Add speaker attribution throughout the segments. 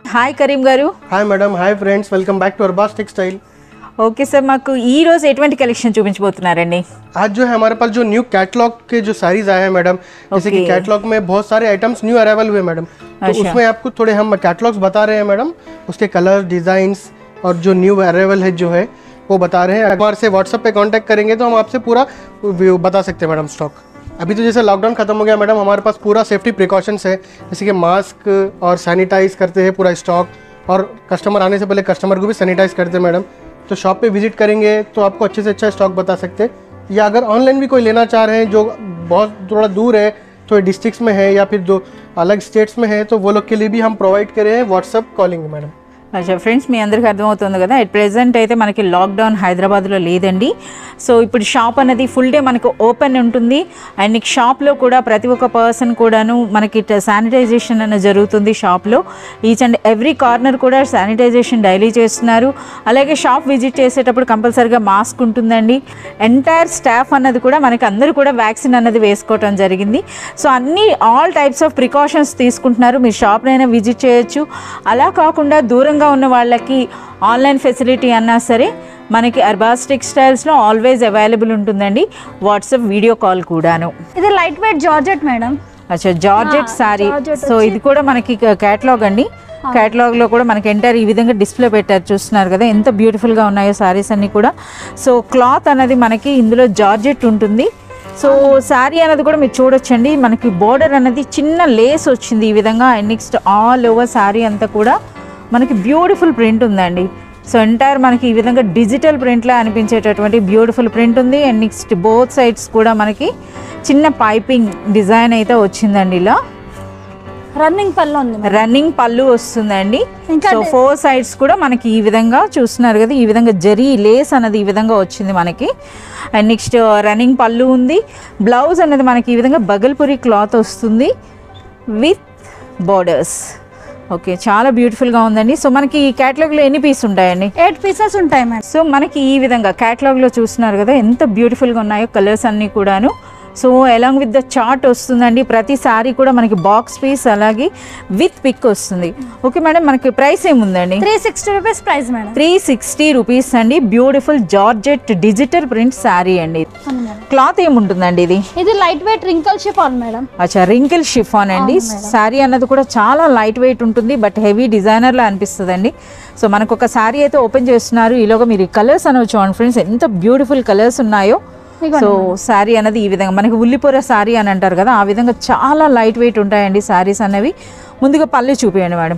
Speaker 1: Hi Karim garu.
Speaker 2: Hi madam. Hi friends, welcome back to Arbaz textile.
Speaker 1: Okay sir, माकू ई रोज एटुवंटी कलेक्शन చూపించబోతున్నారండి.
Speaker 2: आज जो है हमारे पास जो न्यू कैटलॉग के जो साड़ीज आए हैं मैडम, जैसे कि कैटलॉग में बहुत सारे आइटम्स न्यू अराइवल हुए मैडम, तो उसमें आपको थोड़े हम कैटलॉग्स बता रहे हैं मैडम, उसके कलर डिजाइंस और जो न्यू अराइवल है जो है वो बता रहे हैं. अखबार से व्हाट्सएप पे कांटेक्ट करेंगे तो हम आपसे पूरा बता सकते हैं मैडम स्टॉक. अभी तो जैसे लॉकडाउन खत्म हो गया मैडम, हमारे पास पूरा सेफ्टी प्रिकॉशंस है, जैसे कि मास्क और सैनिटाइज करते हैं पूरा स्टॉक, और कस्टमर आने से पहले कस्टमर को भी सैनिटाइज करते हैं मैडम. तो शॉप पे विजिट करेंगे तो आपको अच्छे से अच्छा स्टॉक बता सकते हैं, या अगर ऑनलाइन भी कोई लेना चाह रहे हैं जो बहुत थोड़ा दूर है, तो डिस्ट्रिक्ट्स में है या फिर जो अलग स्टेट्स में है, तो वो लोग के लिए भी हम प्रोवाइड कर रहे हैं व्हाट्सएप कॉलिंग मैडम.
Speaker 1: अच्छा फ्रेंड्स, మీ అందరికీ అర్థమవుతుంది కదా, ఎట్ ప్రెజెంట్ అయితే మనకి లాక్డౌన్ హైదరాబాద్లో లేదండి. సో ఇప్పుడు షాప్ అనేది ఫుల్ డే మనకు ఓపెన్ ఉంటుంది. అండ్ షాప్లో కూడా ప్రతి ఒక్క పర్సన్ కూడాను మనకి శానిటైజేషన్ అనేది జరుగుతుంది షాప్లో. ఈచ్ అండ్ ఎవ్రీ కార్నర్ కూడా శానిటైజేషన్ డైలీ చేస్తున్నారు. అలాగే షాప్ విజిట్ చేసేటప్పుడు కంపల్సరీగా మాస్క్ ఉంటుందండి. ఎంటైర్ స్టాఫ్ అన్నది కూడా మనకి అందరూ కూడా వ్యాక్సిన్ అన్నది వేసుకోవటం జరిగింది. సో అన్ని ఆల్ టైప్స్ ఆఫ్ ప్రికాషన్స్ తీసుకుంటున్నారు. మీరు షాప్నైనా విజిట్ చేయొచ్చు. అలా కాకుండా దూరంగా ఉన్న వాళ్ళకి ఆన్లైన్ ఫెసిలిటీ అన్నా సరే మనకి అర్బాజ్ టెక్స్టైల్స్లో ఆల్వేస్ అవైలబుల్ ఉంటుందండి, వాట్సాప్ వీడియో కాల్ కూడాను.
Speaker 3: ఇది లైట్ వెయిట్ జార్జెట్ మేడం.
Speaker 1: అచ్చా, జార్జెట్ సారీ. సో ఇది కూడా మనకి కేటలాగ్ అండి. కేటలాగ్లో కూడా మనకి ఎంటైర్ ఈ విధంగా డిస్ప్లే పెట్టారు, చూస్తున్నారు కదా ఎంత బ్యూటిఫుల్గా ఉన్నాయో సారీస్ అన్నీ కూడా. సో క్లాత్ అనేది మనకి ఇందులో జార్జెట్ ఉంటుంది. సో శారీ అనేది కూడా మీరు చూడొచ్చండి, మనకి బోర్డర్ అనేది చిన్న లేస్ వచ్చింది ఈ విధంగా. And next all over sari అంతా కూడా మనకి బ్యూటిఫుల్ ప్రింట్ ఉందండి. సో ఎంటైర్ మనకి ఈ విధంగా డిజిటల్ ప్రింట్లో అనిపించేటటువంటి బ్యూటిఫుల్ ప్రింట్ ఉంది. అండ్ నెక్స్ట్ బోత్ సైడ్స్ కూడా మనకి చిన్న పైపింగ్ డిజైన్ అయితే వచ్చిందండి. ఇలా
Speaker 3: రన్నింగ్ పళ్ళు ఉంది,
Speaker 1: రన్నింగ్ పళ్ళు వస్తుందండి. సో 4 సైడ్స్ కూడా మనకి ఈ విధంగా చూస్తున్నారు కదా, ఈ విధంగా జరీ లేస్ అనేది ఈ విధంగా వచ్చింది మనకి. అండ్ నెక్స్ట్ రన్నింగ్ పళ్ళు ఉంది. బ్లౌజ్ అనేది మనకి ఈ విధంగా బగల్పురి క్లాత్ వస్తుంది విత్ బోర్డర్స్. ఓకే, చాలా బ్యూటిఫుల్గా ఉందండి. సో మనకి ఈ క్యాటలాగ్లో ఎన్ని పీస్ ఉంటాయండి?
Speaker 3: 8 పీసెస్ ఉంటాయి మేడం.
Speaker 1: సో మనకి ఈ విధంగా క్యాటలాగ్లో చూస్తున్నారు కదా ఎంత బ్యూటిఫుల్గా ఉన్నాయో కలర్స్ అన్నీ కూడాను. So along with the chart వస్తుందండి. ప్రతి సారీ కూడా మనకి బాక్స్ పీస్ అలాగే విత్ పిక్ వస్తుంది. ఓకే మేడం, మనకి ప్రైస్ ఏముందండి?
Speaker 3: 360 రూపీస్ ప్రైస్ మేడం.
Speaker 1: 360 రూపీస్ అండి. Beautiful georgette digital print sari అండి. క్లాత్ ఏముంటుందండి ఇది?
Speaker 3: ఇది light weight wrinkle chiffon madam.
Speaker 1: అచ్చా, రింకిల్ షిఫాన్ అండి. శారీ అన్నది కూడా చాలా లైట్ వెయిట్ ఉంటుంది, బట్ హెవీ డిజైనర్లా అనిపిస్తుందండి. సో మనకు ఒక శారీ అయితే ఓపెన్ చేస్తున్నారు. ఈలోగా మీరు కలర్స్ అనేవి చూడండి ఫ్రెండ్స్, ఎంత బ్యూటిఫుల్ కలర్స్ ఉన్నాయో. సో శారీ అనేది ఈ విధంగా మనకి ఉల్లిపొర శారీ అని అంటారు కదా, ఆ విధంగా చాలా లైట్ వెయిట్ ఉంటాయండి శారీస్ అనేవి. ముందుగా పళ్ళు చూపించండి మేడం.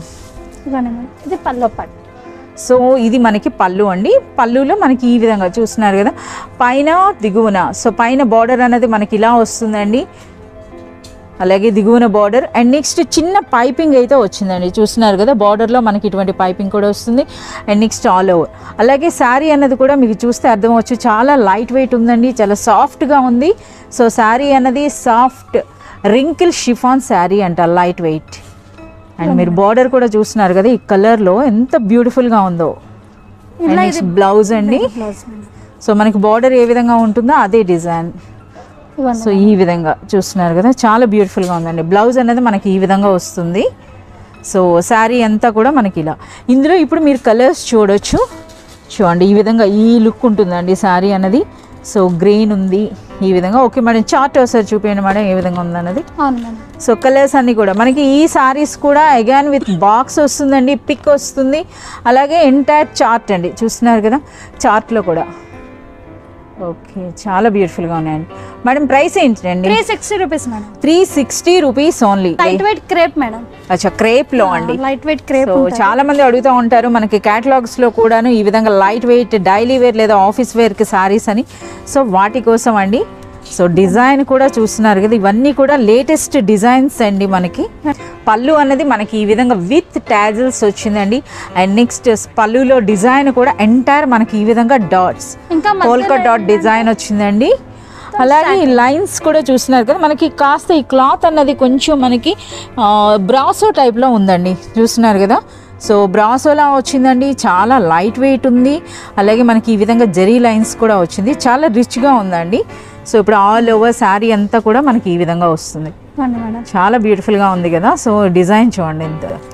Speaker 3: ఇది పళ్ళు పార్ట్.
Speaker 1: సో ఇది మనకి పళ్ళు అండి. పళ్ళులో మనకి ఈ విధంగా చూస్తున్నారు కదా, పైన దిగువన. సో పైన బార్డర్ అనేది మనకి ఇలా వస్తుందండి, అలాగే దిగువన బార్డర్. అండ్ నెక్స్ట్ చిన్న పైపింగ్ అయితే వచ్చిందండి, చూస్తున్నారు కదా బార్డర్లో మనకి ఇటువంటి పైపింగ్ కూడా వస్తుంది. And next all over. అలాగే శారీ అన్నది కూడా మీకు చూస్తే అర్థమవచ్చు, చాలా లైట్ వెయిట్ ఉందండి, చాలా సాఫ్ట్గా ఉంది. సో శారీ అన్నది సాఫ్ట్ రింకిల్ షిఫాన్ శారీ అంట, లైట్ వెయిట్. అండ్ మీరు బార్డర్ కూడా చూస్తున్నారు కదా ఈ కలర్లో ఎంత బ్యూటిఫుల్గా ఉందో. అండ్ నెక్స్ట్ బ్లౌజ్ అండి. సో మనకి బార్డర్ ఏ విధంగా ఉంటుందో అదే డిజైన్. సో ఈ విధంగా చూస్తున్నారు కదా, చాలా బ్యూటిఫుల్గా ఉందండి. బ్లౌజ్ అనేది మనకి ఈ విధంగా వస్తుంది. సో శారీ అంతా కూడా మనకి ఇలా. ఇందులో ఇప్పుడు మీరు కలర్స్ చూడొచ్చు, చూడండి ఈ విధంగా ఈ లుక్ ఉంటుందండి శారీ అన్నది. సో గ్రీన్ ఉంది ఈ విధంగా. ఓకే మేడం, చార్ట్ ఒకసారి చూపించండి మేడం ఏ విధంగా ఉందన్నది. సో కలర్స్ అన్నీ కూడా మనకి ఈ సారీస్ కూడా అగైన్ విత్ బాక్స్ వస్తుందండి, పిక్ వస్తుంది, అలాగే ఎంటైర్ చార్ట్ అండి. చూస్తున్నారు కదా చార్ట్లో కూడా. ఓకే, చాలా బ్యూటిఫుల్గా ఉన్నాయండి. మేడం ప్రైస్ ఏంటండి?
Speaker 3: 360 rupees madam.
Speaker 1: 360 rupees only.
Speaker 3: Light weight crepe madam.
Speaker 1: అచ్చా, క్రేప్ లో అండి.
Speaker 3: Light weight crepe.
Speaker 1: సో చాలా మంది అడుగుతూ ఉంటారు మనకి క్యాటలాగ్స్ లో కూడాను ఈ విధంగా లైట్ వెయిట్ డైలీ వేర్ లేదా ఆఫీస్ వేర్ కి సారీస్ అని. సో వాటి కోసం అండి. సో డిజైన్ కూడా చూస్తున్నారు కదా, ఇవన్నీ కూడా లేటెస్ట్ డిజైన్స్ అండి. మనకి పళ్ళు అన్నది మనకి ఈ విధంగా విత్ టాజిల్స్ వచ్చిందండి. అండ్ నెక్స్ట్ పళ్ళులో డిజైన్ కూడా ఎంటైర్ మనకి ఈ విధంగా డాట్స్, పోల్కా డాట్ డిజైన్ వచ్చిందండి. అలాగే ఈ లైన్స్ కూడా చూస్తున్నారు కదా, మనకి కాస్త ఈ క్లాత్ అన్నది కొంచెం మనకి బ్రాసో టైప్లో ఉందండి, చూస్తున్నారు కదా. సో బ్రాసోలా వచ్చిందండి, చాలా లైట్ వెయిట్ ఉంది. అలాగే మనకి ఈ విధంగా జరీ లైన్స్ కూడా వచ్చింది, చాలా రిచ్గా ఉందండి. సో ఇప్పుడు ఆల్ ఓవర్ శారీ అంతా కూడా మనకి ఈ విధంగా వస్తుంది, చాలా బ్యూటిఫుల్గా ఉంది కదా. సో డిజైన్ చూడండి ఎంత.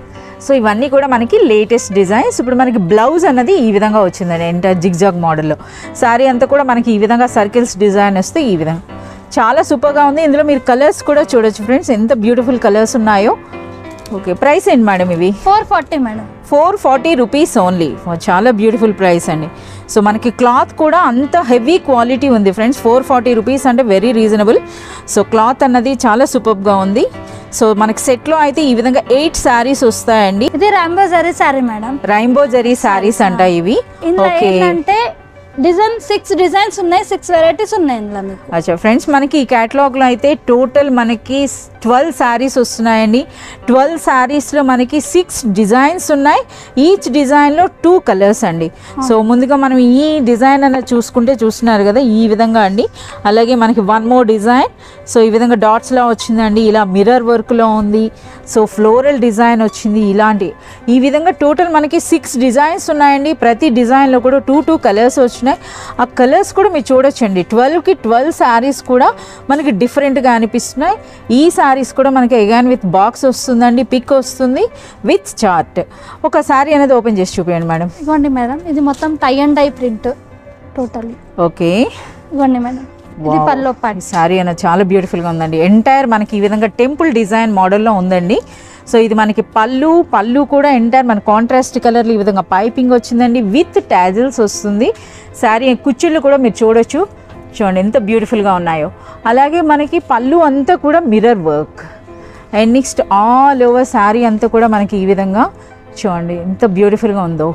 Speaker 1: సో ఇవన్నీ కూడా మనకి లేటెస్ట్ డిజైన్స్. ఇప్పుడు మనకి బ్లౌజ్ అన్నది ఈ విధంగా వచ్చిందండి, ఎంటర్ జిగ్జాగ్ మోడల్లో. శారీ అంతా కూడా మనకి ఈ విధంగా సర్కిల్స్ డిజైన్ వస్తే ఈ విధంగా చాలా సూపర్గా ఉంది. ఇందులో మీరు కలర్స్ కూడా చూడొచ్చు ఫ్రెండ్స్, ఎంత బ్యూటిఫుల్ కలర్స్ ఉన్నాయో. ఓకే, ప్రైస్ ఏంటి మేడం ఇవి?
Speaker 3: 440 మేడం.
Speaker 1: 440 rupees only. చాలా బ్యూటిఫుల్ ప్రైస్ అండి. సో మనకి క్లాత్ కూడా అంత హెవీ క్వాలిటీ ఉంది ఫ్రెండ్స్. 440 రూపీస్ అంటే వెరీ రీజనబుల్. సో క్లాత్ అన్నది చాలా సూపర్గా ఉంది. సో మనకి సెట్లో అయితే ఈ విధంగా 8 శారీస్ వస్తాయండి.
Speaker 3: ఇది rainbow zari sari madam.
Speaker 1: Rainbow zari saris అంట ఇవి.
Speaker 3: ఇందులో ఏంటంటే డిజైన్ 6 డిజైన్స్ ఉన్నాయి, 6 వెరైటీస్ ఉన్నాయి ఇందులో మీకు.
Speaker 1: అచ్చా ఫ్రెండ్స్, మనకి ఈ క్యాటలాగ్లో అయితే టోటల్ మనకి 12 శారీస్ వస్తున్నాయండి. 12 శారీస్లో మనకి 6 డిజైన్స్ ఉన్నాయి. ఈచ్ డిజైన్లో 2 కలర్స్ అండి. సో ముందుగా మనం ఈ డిజైన్ అన్నది చూస్తున్నారు కదా ఈ విధంగా అండి. అలాగే మనకి 1 మోర్ డిజైన్. సో ఈ విధంగా డాట్స్లా వచ్చిందండి, ఇలా మిర్రర్ వర్క్లో ఉంది. సో ఫ్లోరల్ డిజైన్ వచ్చింది ఇలాంటి. ఈ విధంగా టోటల్ మనకి 6 డిజైన్స్ ఉన్నాయండి. ప్రతి డిజైన్లో కూడా 2 కలర్స్ వచ్చినాయి. ఆ కలర్స్ కూడా మీరు చూడొచ్చండి. 12కి 12 శారీస్ కూడా మనకి డిఫరెంట్గా అనిపిస్తున్నాయి. ఈ శారీస్ కూడా మనకి అగైన్ విత్ బాక్స్ వస్తుందండి, పిక్ వస్తుంది విత్ చార్ట్. ఒక శారీ అనేది ఓపెన్ చేసి చూపించండి మేడం.
Speaker 3: ఇవ్వండి మేడం, ఇది మొత్తం tie and dye print totally.
Speaker 1: Okay,
Speaker 3: ఇవ్వండి మేడం, ఇది పల్లో పార్ట్.
Speaker 1: శారీ అనేది చాలా బ్యూటిఫుల్గా ఉందండి. ఎంటైర్ మనకి ఈ విధంగా టెంపుల్ డిజైన్ మోడల్లో ఉందండి. సో ఇది మనకి పళ్ళు కూడా ఎంటైర్ మన కాంట్రాస్ట్ కలర్లో ఈ విధంగా పైపింగ్ వచ్చిందండి, విత్ టాజిల్స్ వస్తుంది. శారీ కుచ్చుళ్ళు కూడా మీరు చూడొచ్చు, చూడండి ఎంత బ్యూటిఫుల్గా ఉన్నాయో. అలాగే మనకి పళ్ళు అంతా కూడా mirror work. And next all over sari అంతా కూడా మనకి ఈ విధంగా చూడండి ఎంత బ్యూటిఫుల్గా ఉందో.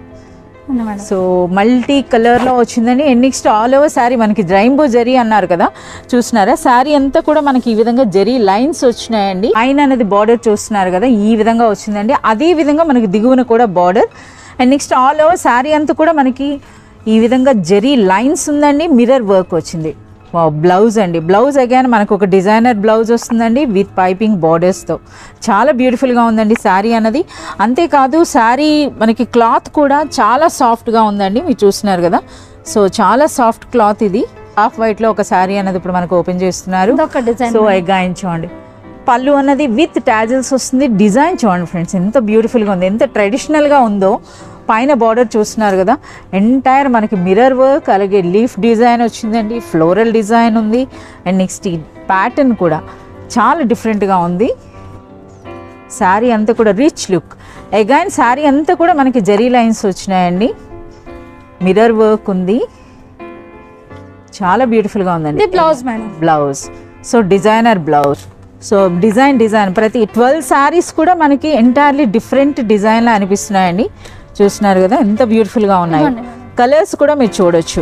Speaker 1: సో మల్టీ కలర్లో వచ్చిందండి. And next all over sari మనకి రైంబో జరీ అన్నారు కదా, చూస్తున్నారా శారీ అంతా కూడా మనకి ఈ విధంగా జరీ లైన్స్ వచ్చినాయండి. లైన్ అనేది బార్డర్ చూస్తున్నారు కదా ఈ విధంగా వచ్చిందండి. అదే విధంగా మనకి దిగువన కూడా border. And next all over sari అంతా కూడా మనకి ఈ విధంగా జరీ లైన్స్ ఉందండి, మిర్రర్ వర్క్ వచ్చింది. బ్లౌజ్ అండి, బ్లౌజ్ అగైన్ మనకు ఒక డిజైనర్ బ్లౌజ్ వస్తుందండి విత్ పైపింగ్ బార్డర్స్తో. చాలా బ్యూటిఫుల్గా ఉందండి శారీ అన్నది. అంతేకాదు శారీ మనకి క్లాత్ కూడా చాలా సాఫ్ట్గా ఉందండి, మీరు చూస్తున్నారు కదా. సో చాలా సాఫ్ట్ క్లాత్ ఇది. హాఫ్ వైట్లో ఒక శారీ అన్నది ఇప్పుడు మనకు ఓపెన్ చేస్తున్నారు. సో అగైన్ చూడండి పళ్ళు అన్నది విత్ టాజిల్స్ వస్తుంది. డిజైన్ చూడండి ఫ్రెండ్స్ ఎంత బ్యూటిఫుల్గా ఉంది, ఎంత ట్రెడిషనల్గా ఉందో. పైన బార్డర్ చూస్తున్నారు కదా ఎంటైర్ మనకి మిర్రర్ వర్క్, అలాగే లీఫ్ డిజైన్ వచ్చిందండి, ఫ్లోరల్ డిజైన్ ఉంది. అండ్ నెక్స్ట్ ఈ ప్యాటర్న్ కూడా చాలా డిఫరెంట్గా ఉంది. శారీ అంతా కూడా రిచ్ లుక్. అగైన్ శారీ అంతా కూడా మనకి జరీ లైన్స్ వచ్చినాయండి, మిర్రర్ వర్క్ ఉంది, చాలా బ్యూటిఫుల్గా ఉందండి.
Speaker 3: Blouse madam,
Speaker 1: blouse. So designer blouse. So design ప్రతి 12 శారీస్ కూడా మనకి ఎంటైర్లీ డిఫరెంట్ డిజైన్లా అనిపిస్తున్నాయండి. చూస్తున్నారు కదా ఎంత బ్యూటిఫుల్గా ఉన్నాయి. కలర్స్ కూడా మీరు చూడొచ్చు.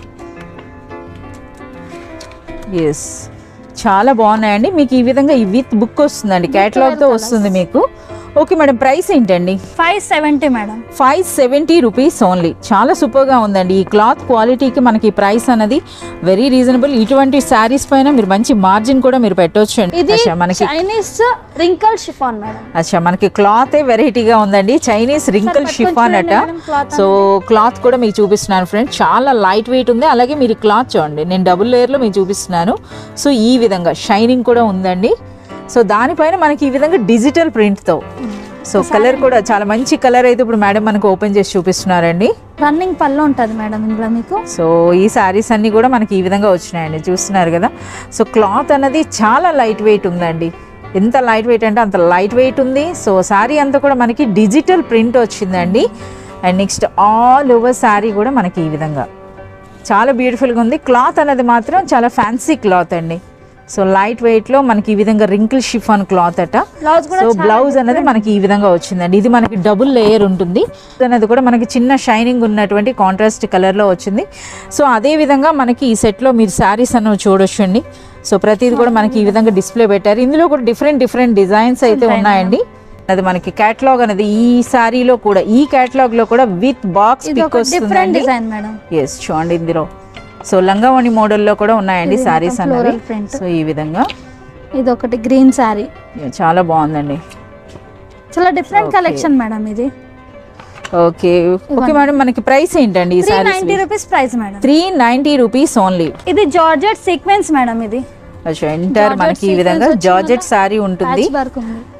Speaker 1: ఎస్, చాలా బాగున్నాయండి. మీకు ఈ విధంగా ఈ విత్ బుక్ వస్తుందండి, క్యాటలాగ్తో వస్తుంది మీకు. ఓకే మేడం, ప్రైస్ ఏంటండి?
Speaker 3: 570 మేడం.
Speaker 1: 570 rupees only. చాలా సూపర్గా ఉందండి. ఈ క్లాత్ క్వాలిటీకి మనకి ప్రైస్ అనేది వెరీ రీజనబుల్. ఇటువంటి శారీస్ పైన మీరు మంచి మార్జిన్ కూడా మీరు పెట్టవచ్చు అండి.
Speaker 3: ఇది చైనీస్ రింకల్ షిఫాన్ మేడం.
Speaker 1: అచ్చా, మనకి క్లాత్ వెరైటీగా ఉందండి, చైనీస్ రింకల్ షిఫాన్ అట. సో క్లాత్ కూడా మీకు చూపిస్తున్నాను ఫ్రెండ్స్, చాలా లైట్ వెయిట్ ఉంది. అలాగే మీరు క్లాత్ చూడండి, నేను డబుల్ లేయర్లో మీకు చూపిస్తున్నాను. సో ఈ విధంగా షైనింగ్ కూడా ఉందండి. సో దానిపైన మనకి ఈ విధంగా డిజిటల్ ప్రింట్తో. సో కలర్ కూడా చాలా మంచి కలర్ అయితే ఇప్పుడు మేడం మనకు ఓపెన్ చేసి చూపిస్తున్నారండి.
Speaker 3: రన్నింగ్ పళ్ళు ఉంటుంది మేడం ఇందులో మీకు.
Speaker 1: సో ఈ శారీస్ అన్నీ కూడా మనకి ఈ విధంగా వచ్చినాయండి, చూస్తున్నారు కదా. సో క్లాత్ అనేది చాలా లైట్ వెయిట్ ఉందండి. ఎంత లైట్ వెయిట్ అంటే అంత లైట్ వెయిట్ ఉంది. సో శారీ అంతా కూడా మనకి డిజిటల్ ప్రింట్ వచ్చిందండి. And next all over sari కూడా మనకి ఈ విధంగా చాలా బ్యూటిఫుల్గా ఉంది. క్లాత్ అనేది మాత్రం చాలా ఫ్యాన్సీ క్లాత్ అండి. సో లైట్ వెయిట్లో మనకి ఈ విధంగా రింకిల్ షిఫాన్ క్లాత్ అట. సో బ్లౌజ్ అనేది మనకి ఈ విధంగా వచ్చిందండి. ఇది మనకి డబుల్ లేయర్ ఉంటుంది. అనేది కూడా మనకి చిన్న షైనింగ్ ఉన్నటువంటి కాంట్రాస్ట్ కలర్లో వచ్చింది. సో అదే విధంగా మనకి ఈ సెట్లో మీరు శారీస్ అన్నవి చూడొచ్చండి. సో ప్రతిది కూడా మనకి ఈ విధంగా డిస్ప్లే పెట్టారు. ఇందులో కూడా డిఫరెంట్ డిజైన్స్ అయితే ఉన్నాయండి. అది మనకి క్యాటలాగ్ అనేది ఈ శారీలో కూడా, ఈ క్యాటలాగ్ లో కూడా విత్ బాక్స్ పిక్ వస్తుంది. ఎస్, చూడండి ఇందులో. సో లంగావణి మోడల్లో కూడా ఉన్నాయండి శారీస్ అన్నవి. సో ఈ విధంగా
Speaker 3: ఇది ఒకటి గ్రీన్ శారీ,
Speaker 1: చాలా బాగుందండి.
Speaker 3: చాలా డిఫరెంట్ కలెక్షన్ మేడం ఇది.
Speaker 1: ఓకే ఓకే మేడం, మనకి ప్రైస్ ఏంటండి?
Speaker 3: 390 rupees price madam.
Speaker 1: 390 rupees only.
Speaker 3: ఇది జార్జెట్ సీక్వెన్స్ మేడం. ఇది
Speaker 1: ఎంటర్ మనకి ఈ విధంగా జార్జెట్ శారీ ఉంటుంది.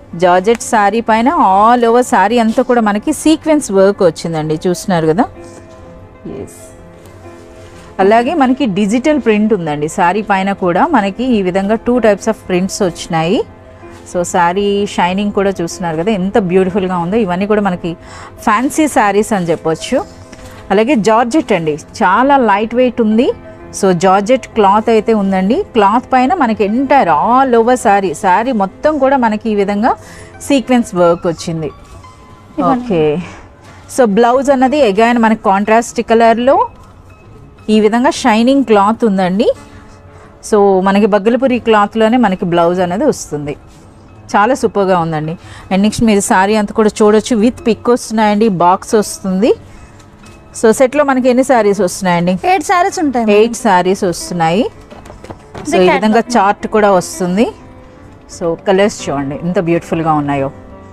Speaker 1: జార్జెట్ శారీ పైన ఆల్ ఓవర్ శారీ అంతా కూడా మనకి సీక్వెన్స్ వర్క్ వచ్చిందండి, చూస్తున్నారు కదా. ఎస్, అలాగే మనకి డిజిటల్ ప్రింట్ ఉందండి శారీ పైన కూడా. మనకి ఈ విధంగా 2 టైప్స్ ఆఫ్ ప్రింట్స్ వచ్చినాయి. సో శారీ షైనింగ్ కూడా చూస్తున్నారు కదా ఎంత బ్యూటిఫుల్గా ఉందో. ఇవన్నీ కూడా మనకి ఫ్యాన్సీ శారీస్ అని చెప్పొచ్చు. అలాగే జార్జెట్ అండి, చాలా లైట్ వెయిట్ ఉంది. సో జార్జెట్ క్లాత్ అయితే ఉందండి. క్లాత్ పైన మనకి ఎంటైర్ ఆల్ ఓవర్ శారీ మొత్తం కూడా మనకి ఈ విధంగా సీక్వెన్స్ వర్క్ వచ్చింది. ఓకే, సో బ్లౌజ్ అన్నది అగైన్ మనకి కాంట్రాస్ట్ కలర్లో ఈ విధంగా షైనింగ్ క్లాత్ ఉందండి. సో మనకి బగ్గలపురి క్లాత్లోనే మనకి బ్లౌజ్ అనేది వస్తుంది. చాలా సూపర్గా ఉందండి. అండ్ నెక్స్ట్ మీరు శారీ అంతా కూడా చూడొచ్చు, విత్ పిక్ వస్తున్నాయండి, బాక్స్ వస్తుంది. సో సెట్లో మనకి ఎన్ని శారీస్ వస్తున్నాయండి?
Speaker 3: 8 శారీస్ ఉంటాయి.
Speaker 1: 8 శారీస్ వస్తున్నాయి. సో ఈ విధంగా చార్ట్ కూడా వస్తుంది. సో కలర్స్ చూడండి ఎంత బ్యూటిఫుల్గా ఉన్నాయో.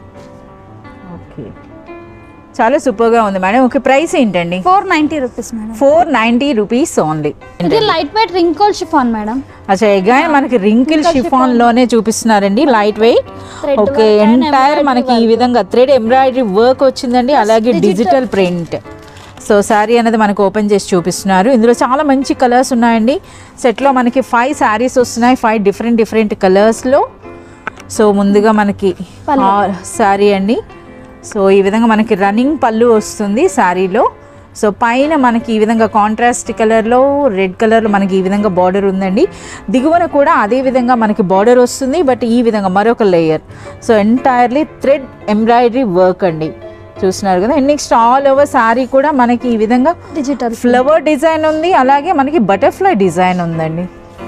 Speaker 1: ఓకే, చాలా సూపర్గా ఉంది మేడం. ఓకే, ప్రైస్ ఏంటండి?
Speaker 3: 490 రూపీస్ మేడం.
Speaker 1: 490 rupees only.
Speaker 3: ఇది light weight wrinkle chiffon madam.
Speaker 1: అచ్చా, అగైన్ మనకి రింకిల్ షిఫాన్ లోనే చూపిస్తున్నారండి, లైట్ వెయిట్. ఓకే, ఎంటైర్ మనకి ఈ విధంగా థ్రెడ్ ఎంబ్రాయిడరీ వర్క్ వచ్చిందండి, అలాగే డిజిటల్ ప్రింట్. సో శారీ అనేది మనకు ఓపెన్ చేసి చూపిస్తున్నారు. ఇందులో చాలా మంచి కలర్స్ ఉన్నాయండి. సెట్లో మనకి 5 శారీస్ వస్తున్నాయి, 5 డిఫరెంట్ కలర్స్లో. సో ముందుగా మనకి శారీ అండి. సో ఈ విధంగా మనకి రన్నింగ్ పళ్ళు వస్తుంది శారీలో. సో పైన మనకి ఈ విధంగా కాంట్రాస్ట్ కలర్లో రెడ్ కలర్లో మనకి ఈ విధంగా బార్డర్ ఉందండి. దిగువన కూడా అదే విధంగా మనకి బార్డర్ వస్తుంది, బట్ ఈ విధంగా మరొక layer. So entirely thread embroidery work అండి, చూస్తున్నారు కదా. And next all over sari కూడా మనకి ఈ విధంగా
Speaker 3: డిజిటల్
Speaker 1: ఫ్లవర్ డిజైన్ ఉంది, అలాగే మనకి బటర్ఫ్లై డిజైన్ ఉందండి.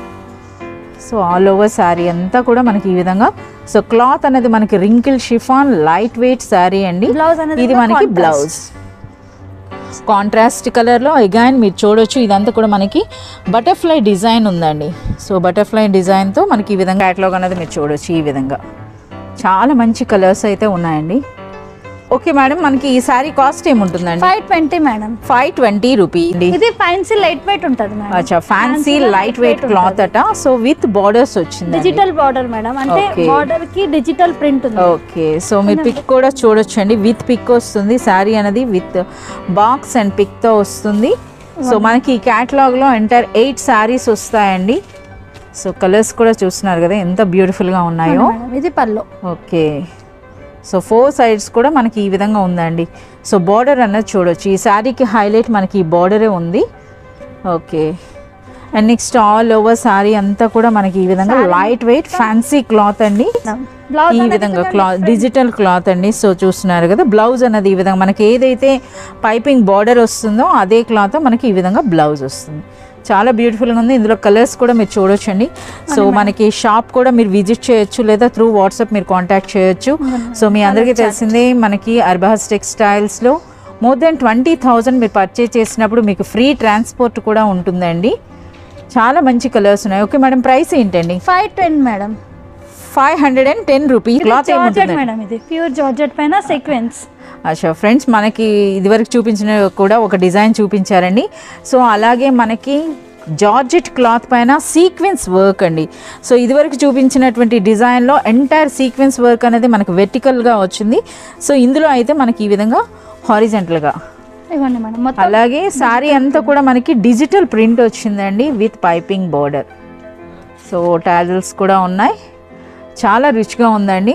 Speaker 1: సో ఆల్ ఓవర్ శారీ అంతా కూడా మనకి ఈ విధంగా. సో క్లాత్ అనేది మనకి wrinkle chiffon light weight sari అండి. ఇది మనకి బ్లౌజ్ కాంట్రాస్ట్ కలర్లో. అగైన్ మీరు చూడొచ్చు, ఇదంతా కూడా మనకి బటర్ఫ్లై డిజైన్ ఉందండి. సో బటర్ఫ్లై డిజైన్తో మనకి ఈ విధంగా క్యాటలాగ్ అనేది మీరు చూడొచ్చు. ఈ విధంగా చాలా మంచి కలర్స్ అయితే ఉన్నాయండి. ఓకే మేడం, మనకి ఈ సారీ కాస్ట్ ఏముంటుందండి?
Speaker 3: 520 మేడం.
Speaker 1: 520 రూపీస్.
Speaker 3: ఇది ఫ్యాన్సీ లైట్ వెయిట్ ఉంటుంది మేడం.
Speaker 1: అచ్చా, ఫ్యాన్సీ లైట్ వెయిట్ క్లాత్ అట. సో విత్ బార్డర్స్ వచ్చింది,
Speaker 3: డిజిటల్ బార్డర్ మేడం, అంటే బార్డర్ కి డిజిటల్ ప్రింట్ ఉంది.
Speaker 1: ఓకే, సో మీరు పిక్ కూడా చూడొచ్చండి, విత్ పిక్ వస్తుంది. శారీ అనేది విత్ బాక్స్ అండ్ పిక్ తో వస్తుంది. సో మనకి ఈ క్యాటలాగ్ లో ఎంటర్ 8 శారీస్ వస్తాయండి. సో కలర్స్ కూడా చూస్తున్నారు కదా ఎంత బ్యూటిఫుల్ గా ఉన్నాయో.
Speaker 3: ఇది పళ్ళు.
Speaker 1: ఓకే, సో 4 సైడ్స్ కూడా మనకి ఈ విధంగా ఉందండి. సో బార్డర్ అన్నది చూడొచ్చు, ఈ శారీకి హైలైట్ మనకి ఈ బార్డరే ఉంది. Okay, and next all over sari అంతా కూడా మనకి ఈ విధంగా లైట్ వెయిట్ ఫ్యాన్సీ క్లాత్ అండి. ఈ విధంగా క్లాత్ డిజిటల్ క్లాత్ అండి. సో చూస్తున్నారు కదా, బ్లౌజ్ అన్నది ఈ విధంగా మనకి ఏదైతే పైపింగ్ బార్డర్ వస్తుందో అదే క్లాత్ మనకి ఈ విధంగా బ్లౌజ్ వస్తుంది. చాలా బ్యూటిఫుల్గా ఉంది. ఇందులో కలర్స్ కూడా మీరు చూడొచ్చండి. సో మనకి షాప్ కూడా మీరు విజిట్ చేయొచ్చు, లేదా త్రూ వాట్సాప్ మీరు కాంటాక్ట్ చేయొచ్చు. సో మీ అందరికీ తెలిసిందే మనకి అర్బహాస్ టెక్స్టైల్స్లో మోర్ దెన్ 20,000 మీరు పర్చేజ్ చేసినప్పుడు మీకు ఫ్రీ ట్రాన్స్పోర్ట్ కూడా ఉంటుందండి. చాలా మంచి కలర్స్ ఉన్నాయి. ఓకే మేడం, ప్రైస్ ఏంటండి?
Speaker 3: 510 మేడం.
Speaker 1: 510 రూపీస్. క్లాత్ ఏముంటుంది
Speaker 3: మేడం? ఇది ప్యూర్ జార్జెట్ పైన సీక్వెన్స్.
Speaker 1: అచ్చా ఫ్రెండ్స్, మనకి ఇదివరకు చూపించిన కూడా ఒక డిజైన్ చూపించారండి. సో అలాగే మనకి జార్జెట్ క్లాత్ పైన సీక్వెన్స్ వర్క్ అండి. సో ఇదివరకు చూపించినటువంటి డిజైన్లో ఎంటైర్ సీక్వెన్స్ వర్క్ అనేది మనకి వెర్టికల్గా వచ్చింది. సో ఇందులో అయితే మనకి ఈ విధంగా హారిజెంటల్గా. అలాగే శారీ అంతా కూడా మనకి డిజిటల్ ప్రింట్ వచ్చిందండి with piping border. So tassels కూడా ఉన్నాయి, చాలా రిచ్గా ఉందండి.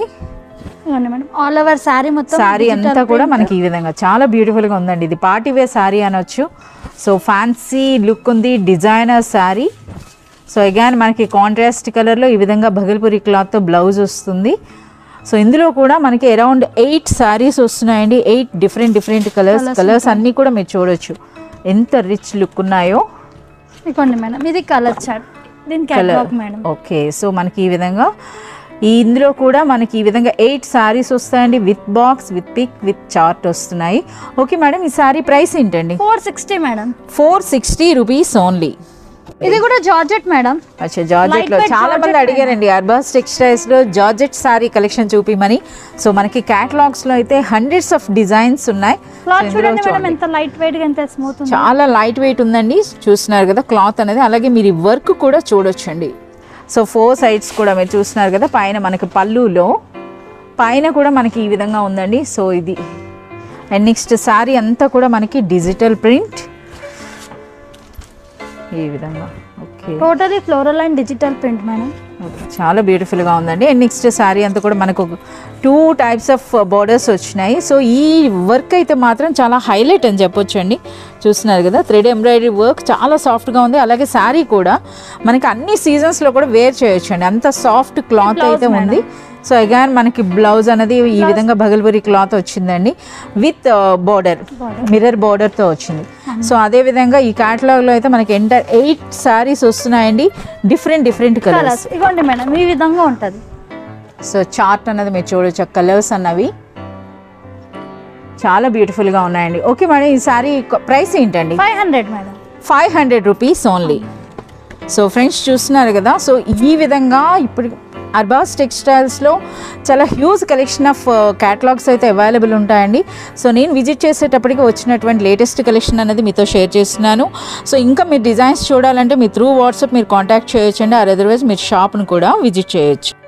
Speaker 3: ఆల్ ఓవర్ శారీ మొత్తం
Speaker 1: శారీ అంతా కూడా మనకి ఈ విధంగా చాలా బ్యూటిఫుల్గా ఉందండి. ఇది పార్టీ వేర్ శారీ అనొచ్చు. సో ఫ్యాన్సీ లుక్ ఉంది, డిజైనర్ శారీ. సో అగైన్ మనకి కాంట్రాస్ట్ కలర్లో ఈ విధంగా భగల్పూరి క్లాత్తో బ్లౌజ్ వస్తుంది. సో ఇందులో కూడా మనకి అరౌండ్ 8 శారీస్ వస్తున్నాయండి. 8 డిఫరెంట్ కలర్స్ అన్నీ కూడా మీరు చూడొచ్చు ఎంత రిచ్ లుక్ ఉన్నాయో.
Speaker 3: మేడం ఇది కలర్ చార్ట్, దీని క్యాటలాగ్ మేడం.
Speaker 1: ఓకే, సో మనకి ఈ విధంగా ఇందులో కూడా మనకి ఈ విధంగా 8 శారీస్ వస్తాయండి with box, with pic, with chart వస్తున్నాయి. ఓకే మేడం, ఈ శారీ ప్రైస్ ఏంటండి?
Speaker 3: 460 మేడం.
Speaker 1: 460 rupees only.
Speaker 3: ఇది కూడా జార్జెట్ మేడం.
Speaker 1: అచ్చా, జార్జెట్ లో చాలా మంది అడిగారండి అర్బహాస్ టెక్స్టైల్స్ లో జార్జెట్ సారీ కలెక్షన్ చూపిమని. సో మనకి క్యాటలాగ్స్ లో అయితే హండ్రెడ్స్ ఆఫ్ డిజైన్స్ ఉన్నాయి.
Speaker 3: ఎంత లైట్ వెయిట్ గా, ఎంత స్మూత్ ఉంది,
Speaker 1: చాలా లైట్ వెయిట్ ఉందండి. చూస్తున్నారు కదా క్లాత్ అనేది. అలాగే మీరు ఈ వర్క్ కూడా చూడొచ్చండి. సో 4 సైడ్స్ కూడా మీరు చూస్తున్నారు కదా. పైన మనకి పైన కూడా మనకి ఈ విధంగా ఉందండి. సో ఇది అండ్ నెక్స్ట్ శారీ అంతా కూడా మనకి డిజిటల్ ప్రింట్ ఈ విధంగా. Okay,
Speaker 3: totally floral and digital print madam.
Speaker 1: Okay, చాలా బ్యూటిఫుల్గా ఉందండి. అండ్ నెక్స్ట్ శారీ అంతా కూడా మనకు 2 టైప్స్ ఆఫ్ బార్డర్స్ వచ్చినాయి. సో ఈ వర్క్ అయితే మాత్రం చాలా హైలైట్ అని చెప్పొచ్చు అండి. చూస్తున్నారు కదా, థ్రెడ్ ఎంబ్రాయిడరీ వర్క్ చాలా సాఫ్ట్గా ఉంది. అలాగే శారీ కూడా మనకి అన్ని సీజన్స్లో కూడా వేర్ చేయొచ్చు అండి, అంత సాఫ్ట్ క్లాత్ అయితే ఉంది. సో అగైన్ మనకి బ్లౌజ్ అనేది ఈ విధంగా భగల్పూరి క్లాత్ వచ్చిందండి విత్ బార్డర్, మిర్రర్ బార్డర్తో వచ్చింది. సో అదే విధంగా ఈ క్యాటలాగ్లో అయితే మనకి ఎంటర్ 8 శారీస్ వస్తున్నాయండి, డిఫరెంట్ కలర్స్.
Speaker 3: ఇవ్వండి మేడం, ఈ విధంగా ఉంటుంది.
Speaker 1: సో చార్ట్ అన్నది మీరు చూడొచ్చు, కలర్స్ అన్నవి చాలా బ్యూటిఫుల్గా ఉన్నాయండి. ఓకే మేడం, ఈ శారీ ప్రైస్ ఏంటండి?
Speaker 3: 500 madam.
Speaker 1: 500 rupees only. So friends చూస్తున్నారు కదా, సో ఈ విధంగా ఇప్పుడు అర్బాస్ టెక్స్టైల్స్లో చాలా హ్యూజ్ కలెక్షన్ ఆఫ్ క్యాటలాగ్స్ అయితే అవైలబుల్ ఉంటాయండి. సో నేను విజిట్ చేసేటప్పటికి వచ్చినటువంటి లేటెస్ట్ కలెక్షన్ అనేది మీతో షేర్ చేస్తున్నాను. సో ఇంకా మీరు డిజైన్స్ చూడాలంటే మీ త్రూ వాట్సాప్ మీరు కాంటాక్ట్ చేయొచ్చండి, అదర్వైజ్ మీరు షాప్ను కూడా విజిట్ చేయొచ్చు.